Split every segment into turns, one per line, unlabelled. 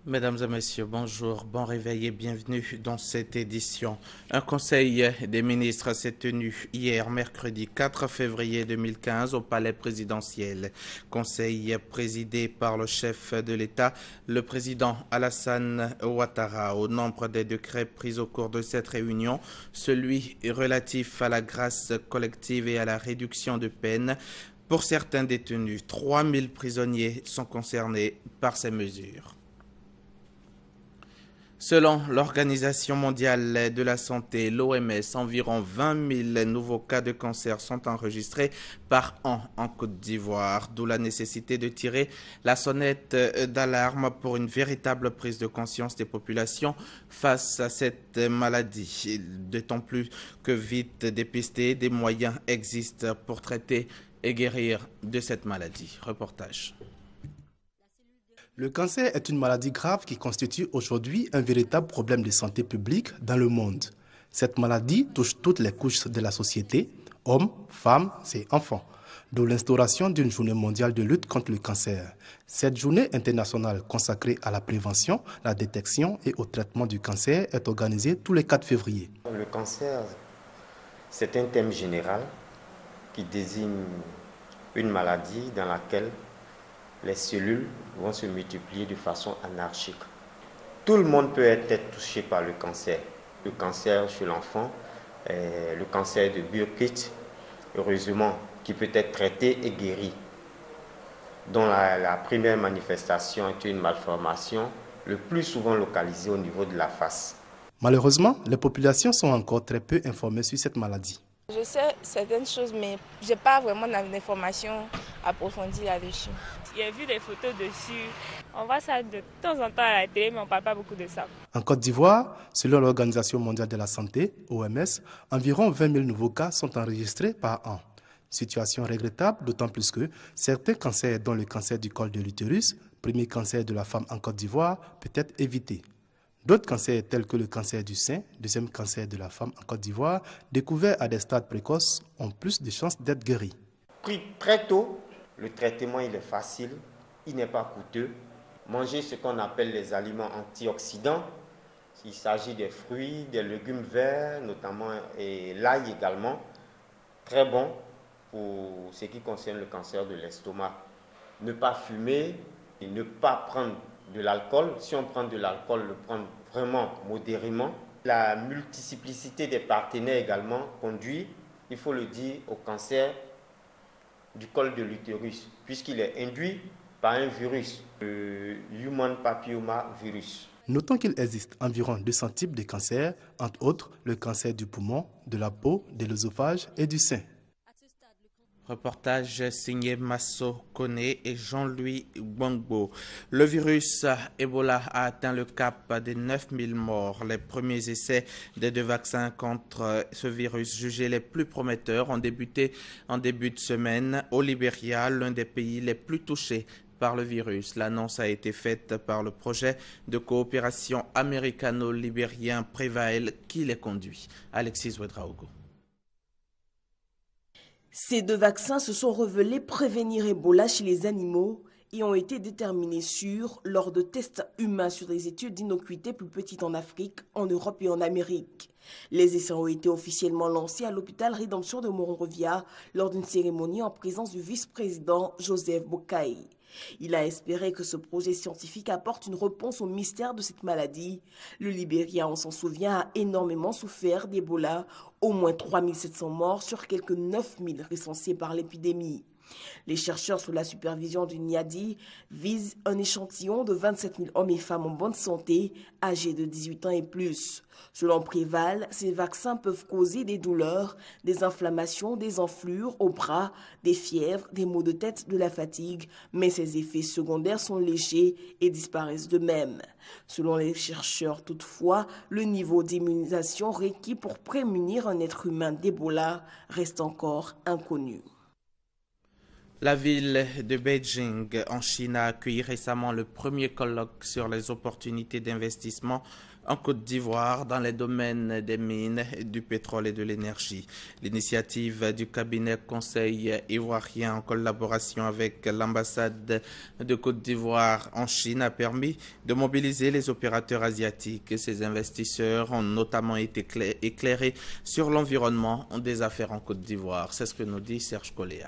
Mesdames et messieurs, bonjour, bon réveil et bienvenue dans cette édition. Un conseil des ministres s'est tenu hier, mercredi 4 février 2015, au palais présidentiel. Conseil présidé par le chef de l'État, le président Alassane Ouattara. Au nombre des décrets pris au cours de cette réunion, celui relatif à la grâce collective et à la réduction de peine. Pour certains détenus, 3000 prisonniers sont concernés par ces mesures. Selon l'Organisation mondiale de la santé, l'OMS, environ 20 000 nouveaux cas de cancer sont enregistrés par an en Côte d'Ivoire, d'où la nécessité de tirer la sonnette d'alarme pour une véritable prise de conscience des populations face à cette maladie. D'autant plus que vite dépistée, des moyens existent pour traiter et guérir de cette maladie. Reportage.
Le cancer est une maladie grave qui constitue aujourd'hui un véritable problème de santé publique dans le monde. Cette maladie touche toutes les couches de la société, hommes, femmes et enfants, d'où l'instauration d'une journée mondiale de lutte contre le cancer. Cette journée internationale consacrée à la prévention, la détection et au traitement du cancer est organisée tous les 4 février.
Le cancer, c'est un thème général qui désigne une maladie dans laquelle les cellules vont se multiplier de façon anarchique. Tout le monde peut être touché par le cancer. Le cancer chez l'enfant, le cancer de Burkitt, heureusement, qui peut être traité et guéri. Dont la première manifestation est une malformation, le plus souvent localisée au niveau de la face.
Malheureusement, les populations sont encore très peu informées sur cette maladie.
Je sais certaines choses, mais je n'ai pas vraiment d'informations approfondies là-dessus.
J'ai vu des photos dessus. On voit ça de temps en temps à la télé, mais on ne parle pas beaucoup de ça.
En Côte d'Ivoire, selon l'Organisation mondiale de la santé, OMS, environ 20 000 nouveaux cas sont enregistrés par an. Situation regrettable, d'autant plus que certains cancers, dont le cancer du col de l'utérus, premier cancer de la femme en Côte d'Ivoire, peut être évité. D'autres cancers tels que le cancer du sein, deuxième cancer de la femme en Côte d'Ivoire, découverts à des stades précoces, ont plus de chances d'être guéris.
Pris très tôt, le traitement il est facile, il n'est pas coûteux. Manger ce qu'on appelle les aliments antioxydants, il s'agit des fruits, des légumes verts, notamment et l'ail également, très bon pour ce qui concerne le cancer de l'estomac. Ne pas fumer et ne pas prendre de l'alcool. Si on prend de l'alcool, le prendre vraiment modérément. La multiplicité des partenaires également conduit, il faut le dire, au cancer du col de l'utérus, puisqu'il est induit par un virus, le Human Papilloma virus.
Notons qu'il existe environ 200 types de cancers, entre autres le cancer du poumon, de la peau, de l'œsophage et du sein.
Reportage signé Masso Kone et Jean-Louis Gbangbo. Le virus Ebola a atteint le cap des 9000 morts. Les premiers essais des 2 vaccins contre ce virus jugés les plus prometteurs ont débuté en début de semaine au Libéria, l'un des pays les plus touchés par le virus. L'annonce a été faite par le projet de coopération américano-libérien Prevail qui les conduit. Alexis Ouedraogo.
Ces 2 vaccins se sont révélés prévenir Ebola chez les animaux et ont été déterminés sûrs lors de tests humains sur des études d'innocuité plus petites en Afrique, en Europe et en Amérique. Les essais ont été officiellement lancés à l'hôpital Rédemption de Monrovia lors d'une cérémonie en présence du vice-président Joseph Boakai. Il a espéré que ce projet scientifique apporte une réponse au mystère de cette maladie. Le Libéria, on s'en souvient, a énormément souffert d'Ebola, au moins 3700 morts sur quelques 9000 recensés par l'épidémie. Les chercheurs sous la supervision du NIADI visent un échantillon de 27 000 hommes et femmes en bonne santé, âgés de 18 ans et plus. Selon Préval, ces vaccins peuvent causer des douleurs, des inflammations, des enflures au bras, des fièvres, des maux de tête, de la fatigue, mais ces effets secondaires sont légers et disparaissent d'eux-mêmes. Selon les chercheurs, toutefois, le niveau d'immunisation requis pour prémunir un être humain d'Ebola reste encore inconnu.
La ville de Beijing, en Chine, a accueilli récemment le premier colloque sur les opportunités d'investissement en Côte d'Ivoire dans les domaines des mines, du pétrole et de l'énergie. L'initiative du cabinet conseil ivoirien en collaboration avec l'ambassade de Côte d'Ivoire en Chine a permis de mobiliser les opérateurs asiatiques. Ces investisseurs ont notamment été éclairés sur l'environnement des affaires en Côte d'Ivoire. C'est ce que nous dit Serge Coléa.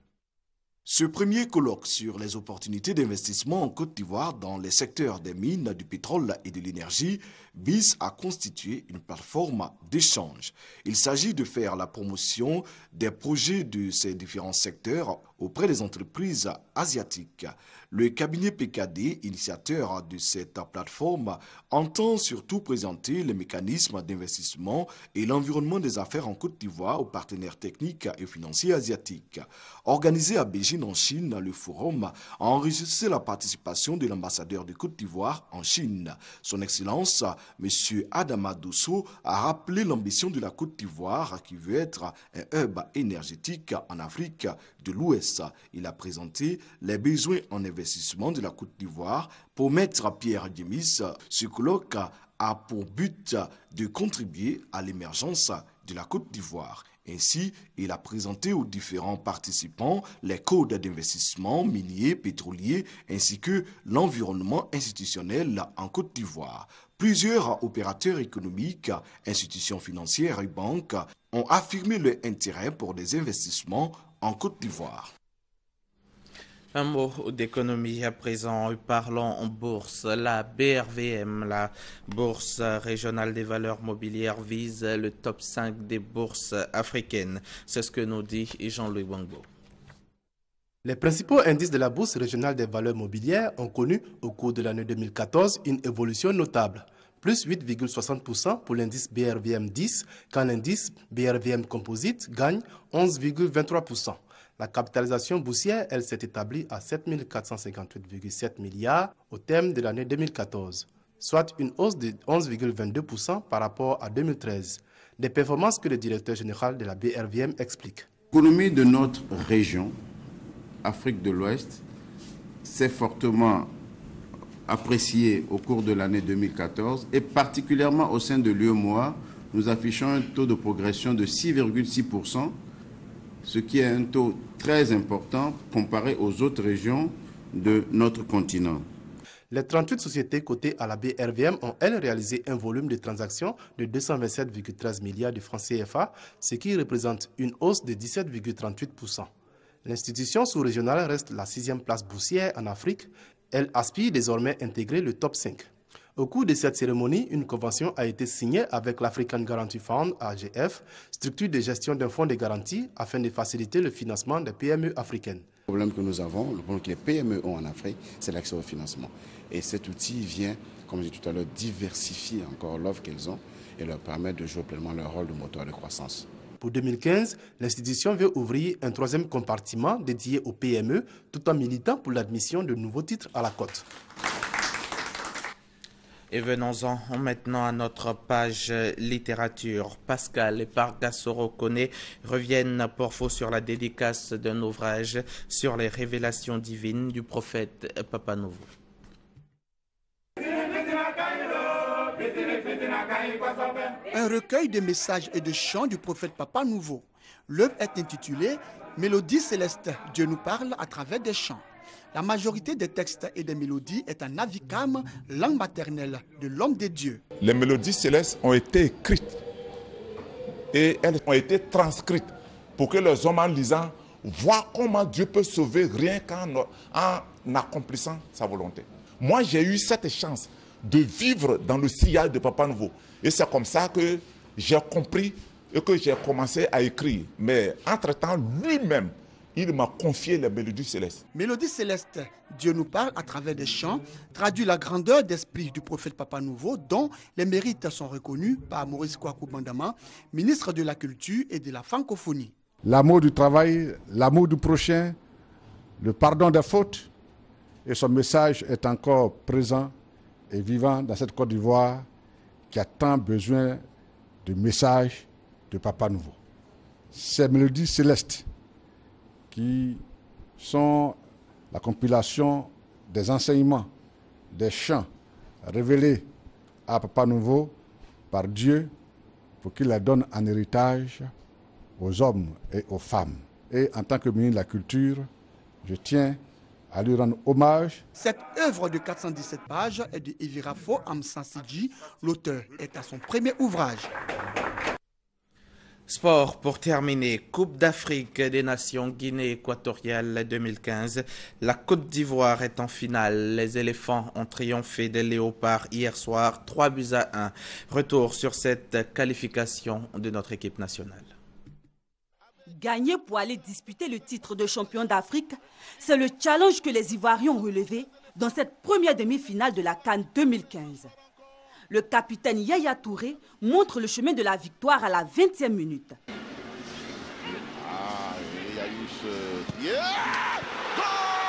Ce premier colloque sur les opportunités d'investissement en Côte d'Ivoire dans les secteurs des mines, du pétrole et de l'énergie vise à constituer une plateforme d'échange. Il s'agit de faire la promotion des projets de ces différents secteurs auprès des entreprises asiatiques. Le cabinet PKD, initiateur de cette plateforme, entend surtout présenter les mécanismes d'investissement et l'environnement des affaires en Côte d'Ivoire aux partenaires techniques et financiers asiatiques. Organisé à Beijing en Chine, le forum a enregistré la participation de l'ambassadeur de Côte d'Ivoire en Chine. Son Excellence, M. Adama Dosso, a rappelé l'ambition de la Côte d'Ivoire qui veut être un hub énergétique en Afrique de l'Ouest. Il a présenté les besoins en investissement de la Côte d'Ivoire pour Maître Pierre Djemis. Ce colloque a pour but de contribuer à l'émergence de la Côte d'Ivoire. Ainsi, il a présenté aux différents participants les codes d'investissement minier, pétrolier, ainsi que l'environnement institutionnel en Côte d'Ivoire. Plusieurs opérateurs économiques, institutions financières et banques ont affirmé leur intérêt pour des investissements en Côte d'Ivoire.
Un mot d'économie à présent, parlons en bourse. La BRVM, la Bourse régionale des valeurs mobilières, vise le top 5 des bourses africaines. C'est ce que nous dit Jean-Louis Wangbo.
Les principaux indices de la Bourse régionale des valeurs mobilières ont connu au cours de l'année 2014 une évolution notable. Plus 8,60% pour l'indice BRVM 10, quand l'indice BRVM Composite gagne 11,23%. La capitalisation boursière, elle, s'est établie à 7 458,7 milliards au terme de l'année 2014, soit une hausse de 11,22% par rapport à 2013. Des performances que le directeur général de la BRVM explique.
L'économie de notre région, Afrique de l'Ouest, s'est fortement appréciée au cours de l'année 2014 et particulièrement au sein de l'UEMOA, nous affichons un taux de progression de 6,6%, ce qui est un taux très important comparé aux autres régions de notre continent.
Les 38 sociétés cotées à la BRVM ont, elles, réalisé un volume de transactions de 227,13 milliards de francs CFA, ce qui représente une hausse de 17,38%. L'institution sous-régionale reste la 6e place boursière en Afrique. Elle aspire désormais à intégrer le top 5. Au cours de cette cérémonie, une convention a été signée avec l'African Guarantee Fund, AGF, structure de gestion d'un fonds de garantie afin de faciliter le financement des PME africaines.
Le problème que nous avons, le problème que les PME ont en Afrique, c'est l'accès au financement. Et cet outil vient, comme je disais tout à l'heure, diversifier encore l'offre qu'elles ont et leur permettre de jouer pleinement leur rôle de moteur de croissance.
Pour 2015, l'institution veut ouvrir un 3e compartiment dédié aux PME tout en militant pour l'admission de nouveaux titres à la cote.
Et venons-en maintenant à notre page littérature. Pascal et Pargassoro Koné reviennent pour faux sur la dédicace d'un ouvrage sur les révélations divines du prophète Papa Nouveau.
Un recueil de messages et de chants du prophète Papa Nouveau. L'œuvre est intitulée « Mélodie céleste, Dieu nous parle à travers des chants ». La majorité des textes et des mélodies est en avikam, langue maternelle de l'homme de Dieu.
Les mélodies célestes ont été écrites et elles ont été transcrites pour que les hommes en lisant voient comment Dieu peut sauver rien qu'en accomplissant sa volonté. Moi, j'ai eu cette chance de vivre dans le sillage de Papa Nouveau. Et c'est comme ça que j'ai compris et que j'ai commencé à écrire. Mais entre-temps, lui-même, il m'a confié les mélodies célestes.
Mélodie céleste, Dieu nous parle à travers des chants, traduit la grandeur d'esprit du prophète Papa Nouveau, dont les mérites sont reconnus par Maurice Kwaku Bandama, ministre de la Culture et de la Francophonie.
L'amour du travail, l'amour du prochain, le pardon des fautes, et son message est encore présent et vivant dans cette Côte d'Ivoire qui a tant besoin de messages de Papa Nouveau. Ces mélodies célestes qui sont la compilation des enseignements, des chants révélés à Papa Nouveau par Dieu pour qu'il la donne en héritage aux hommes et aux femmes. Et en tant que ministre de la Culture, je tiens à lui rendre hommage.
Cette œuvre de 417 pages est de Evirafo Amsansidji. L'auteur est à son premier ouvrage.
Sport pour terminer. Coupe d'Afrique des Nations Guinée équatoriale 2015. La Côte d'Ivoire est en finale. Les éléphants ont triomphé des léopards hier soir, 3-1. Retour sur cette qualification de notre équipe nationale.
Gagner pour aller disputer le titre de champion d'Afrique, c'est le challenge que les Ivoiriens ont relevé dans cette première demi-finale de la CAN 2015. Le capitaine Yaya Touré montre le chemin de la victoire à la 20e minute.
Ah, il y a eu ce... Yeah! Goal!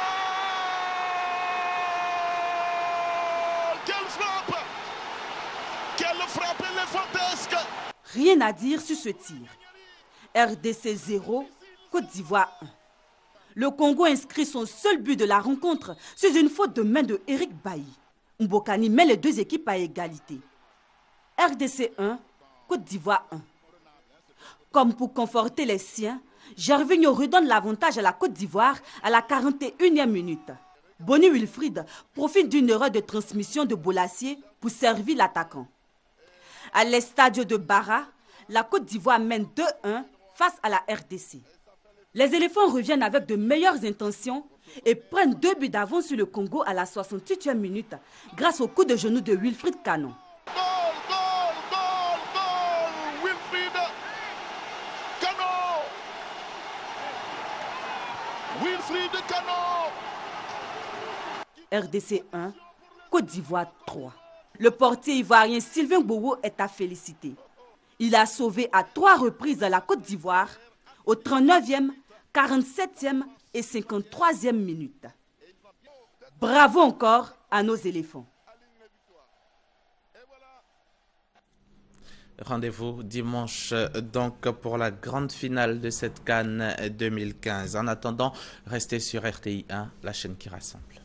Quelle frappe! Quelle frappe éléphantesque!
Rien à dire sur ce tir. RDC 0, Côte d'Ivoire 1. Le Congo inscrit son seul but de la rencontre sur une faute de main de Eric Bailly. Mbokani met les deux équipes à égalité. RDC 1, Côte d'Ivoire 1. Comme pour conforter les siens, Gervinho redonne l'avantage à la Côte d'Ivoire à la 41e minute. Boni Wilfried profite d'une erreur de transmission de Bolassier pour servir l'attaquant. À l'Estadio de Bara, la Côte d'Ivoire mène 2-1 face à la RDC. Les éléphants reviennent avec de meilleures intentions et prennent 2 buts d'avance sur le Congo à la 68e minute grâce au coup de genou de Wilfried Canon.
Wilfried Canon! Wilfried Canon!
RDC 1, Côte d'Ivoire 3. Le portier ivoirien Sylvain Bowo est à féliciter. Il a sauvé à 3 reprises la Côte d'Ivoire aux 39e, 47e et 53e minutes. Bravo encore à nos éléphants.
Rendez-vous dimanche donc pour la grande finale de cette CAN 2015. En attendant, restez sur RTI 1, la chaîne qui rassemble.